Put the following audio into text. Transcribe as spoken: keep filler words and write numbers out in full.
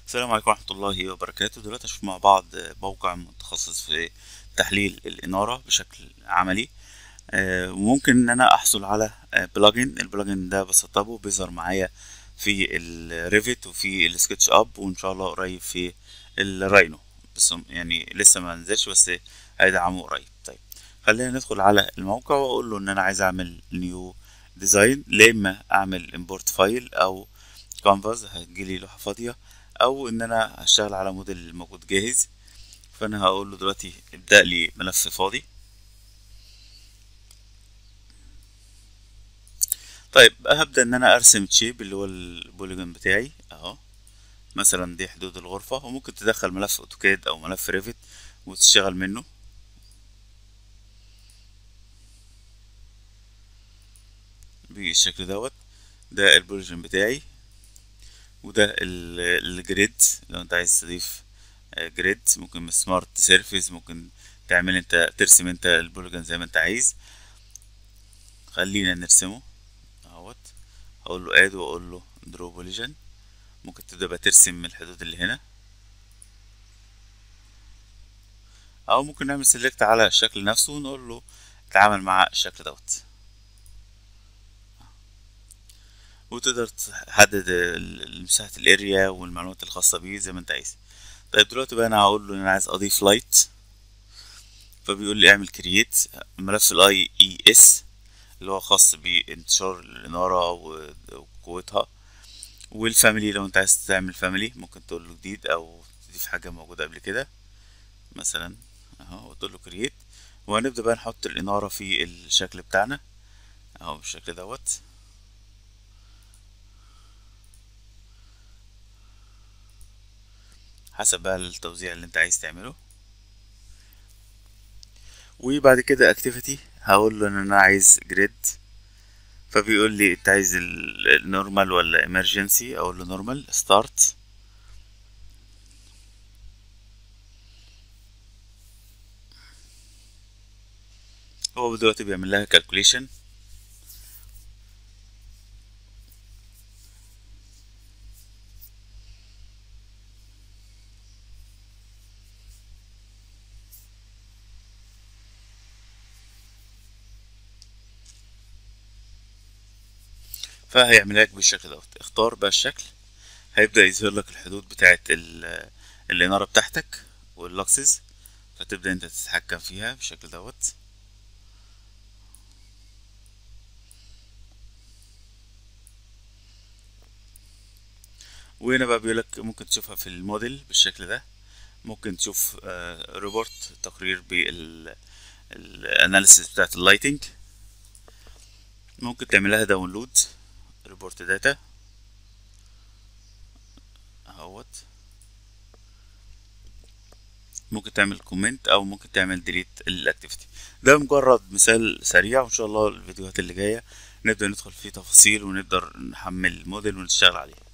السلام عليكم ورحمة الله وبركاته. دلوقتي هنشوف مع بعض موقع متخصص في تحليل الإنارة بشكل عملي. آه، وممكن إن أنا أحصل على بلجن. البلجن ده بسطبه بيظهر معايا في الريفت وفي السكتش اب، وإن شاء الله قريب في الراينو، بس يعني لسه ما نزلش، بس هيدعمه قريب. طيب، خلينا ندخل على الموقع وأقول له إن أنا عايز أعمل نيو ديزاين. لا إما أعمل امبورت فايل أو كانفاس هتجيلي لوحة فاضية، او ان انا هشتغل على موديل موجود جاهز. فانا هقول له دلوقتي ابدأ لي ملف فاضي. طيب، هبدأ ان انا ارسم تشيب اللي هو البوليجون بتاعي اهو. مثلا دي حدود الغرفة، وممكن تدخل ملف اوتوكاد او ملف ريفت وتشتغل منه بالشكل دوت. ده البوليجون بتاعي، وده ال- الجريد. لو انت عايز تضيف آه، جريد، ممكن من سمارت سيرفيس، ممكن تعمل انت ترسم انت البوليجون زي ما انت عايز. خلينا نرسمه اهوت. هقول له اد واقول له درو بوليجن. ممكن تبدأ بقى ترسم من الحدود اللي هنا، او ممكن نعمل سيلكت على الشكل نفسه ونقول له اتعامل مع الشكل دوت. وتقدر تحدد ال- مساحة الاريا والمعلومات الخاصة بيه زي ما انت عايز. طيب، دلوقتي بقى انا هقول له ان انا عايز اضيف لايت، فبيقول لي اعمل كرييت ملف الاي اي اس اللي هو خاص بانتشار الانارة وقوتها. والفاميلي، لو انت عايز تعمل فاميلي ممكن تقول له جديد او تضيف حاجة موجودة قبل كده مثلا اهو، وتقول له كرييت. وهنبدأ بقى نحط الإنارة في الشكل بتاعنا اهو بالشكل دوت، حسب بقى التوزيع اللي انت عايز تعمله. وبعد كده اكتيفيتي هقول له ان انا عايز جريد، فبيقول لي انت عايز النورمال ولا امرجنسي. اقول له نورمال ستارت. هو دلوقتي بيعمل لها كالكوليشن. فهيعمل لك بالشكل دوت. اختار بقى الشكل، هيبدأ يظهر لك الحدود بتاعت ال- الإنارة بتاعتك واللوكسز، فتبدأ انت تتحكم فيها بالشكل دوت. وهنا بقى بيقولك ممكن تشوفها في الموديل بالشكل ده. ممكن تشوف ريبورت تقرير بالاناليسيس بتاعت اللايتنج. ممكن تعملها داونلود ريبورت داتا اهوت. ممكن تعمل كومنت او ممكن تعمل ديليت الاكتيفيتي. ده مجرد مثال سريع، وان شاء الله الفيديوهات اللي جايه نبدأ ندخل في تفاصيل ونقدر نحمل موديل ونشتغل عليه.